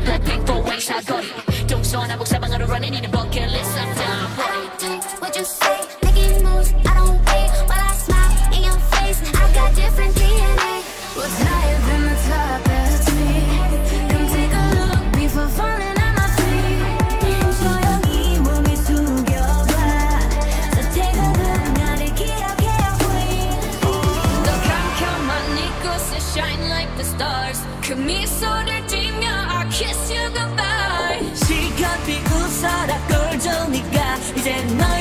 Blackpink 4-way 사거리 동서남북 사방으로 running in a bucket list I'm down for it. What you say? Making moves, I don't wait while I smile in your face. I got different DNA. What's higher than the top? That's me. Come take a look before falling on my feet. 조용히 몸을 숙여봐. So take a look, 나를 기억해 queen. 너 캄캄한 이곳에 shine like the stars. 그 미소를 띠며 I kiss you goodbye. 시간 비웃어라 꼴 좋으니까 이제 너